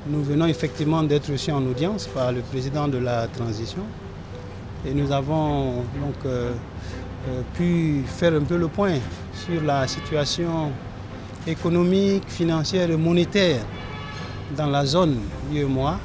Nous venons effectivement d'être reçus en audience par le président de la transition et nous avons donc pu faire un peu le point sur la situation économique, financière et monétaire dans la zone UEMOA.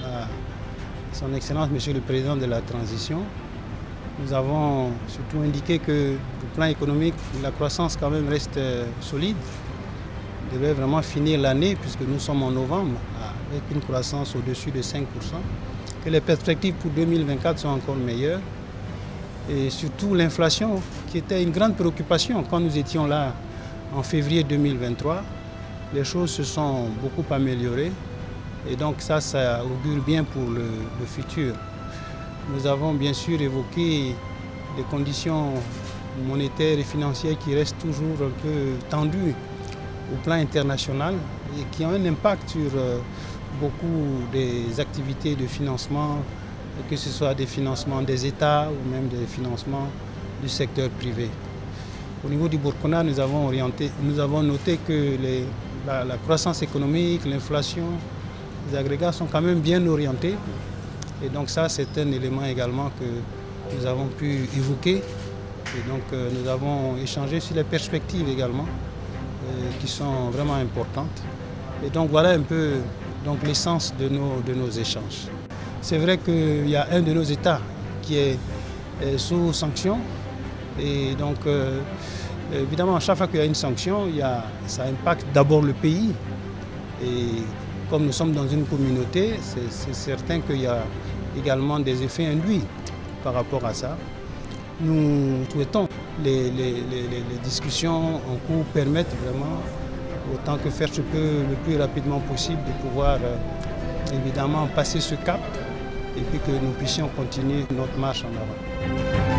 Son Excellence, Monsieur le Président de la Transition. Nous avons surtout indiqué que le plan économique, la croissance quand même reste solide. On devait vraiment finir l'année, puisque nous sommes en novembre, avec une croissance au-dessus de 5%, que les perspectives pour 2024 sont encore meilleures. Et surtout l'inflation, qui était une grande préoccupation quand nous étions là en février 2023. Les choses se sont beaucoup améliorées. Et donc ça augure bien pour le futur. Nous avons bien sûr évoqué des conditions monétaires et financières qui restent toujours un peu tendues au plan international et qui ont un impact sur beaucoup des activités de financement, que ce soit des financements des États ou même des financements du secteur privé. Au niveau du Burkina, nous avons noté que la croissance économique, l'inflation, les agrégats sont quand même bien orientés. Et donc ça, c'est un élément également que nous avons pu évoquer. Et donc nous avons échangé sur les perspectives également, qui sont vraiment importantes. Et donc voilà un peu l'essence de nos échanges. C'est vrai qu'il y a un de nos États qui est sous sanction. Et donc évidemment, à chaque fois qu'il y a une sanction, ça impacte d'abord le pays. Et comme nous sommes dans une communauté, c'est certain qu'il y a également des effets induits par rapport à ça. Nous souhaitons les discussions en cours permettent vraiment, autant que faire se peut le plus rapidement possible, de pouvoir évidemment passer ce cap et puis que nous puissions continuer notre marche en avant.